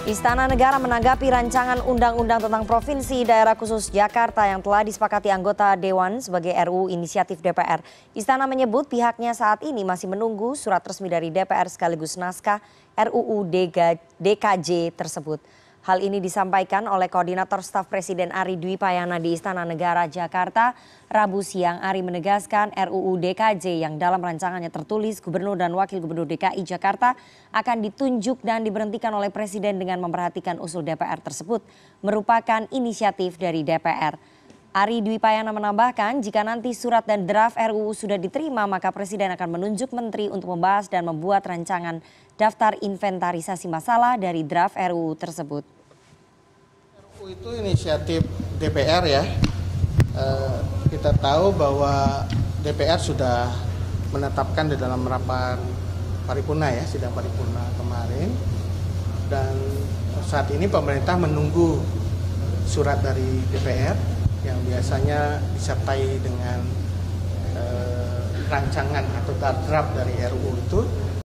Istana Negara menanggapi rancangan undang-undang tentang Provinsi Daerah Khusus Jakarta yang telah disepakati anggota Dewan sebagai RUU inisiatif DPR. Istana menyebut pihaknya saat ini masih menunggu surat resmi dari DPR sekaligus naskah RUU DKJ tersebut. Hal ini disampaikan oleh Koordinator Staf Presiden Ari Dwi Payana di Istana Negara Jakarta Rabu siang. Ari menegaskan RUU DKJ yang dalam rancangannya tertulis Gubernur dan Wakil Gubernur DKI Jakarta akan ditunjuk dan diberhentikan oleh Presiden dengan memperhatikan usul DPR tersebut merupakan inisiatif dari DPR. Ari Dwi Payana menambahkan jika nanti surat dan draft RUU sudah diterima maka Presiden akan menunjuk menteri untuk membahas dan membuat rancangan daftar inventarisasi masalah dari draft RUU tersebut. RUU itu inisiatif DPR ya. Kita tahu bahwa DPR sudah menetapkan di dalam rapat paripurna ya, sidang paripurna kemarin. Dan saat ini pemerintah menunggu surat dari DPR yang biasanya disertai dengan rancangan atau draft dari RUU itu.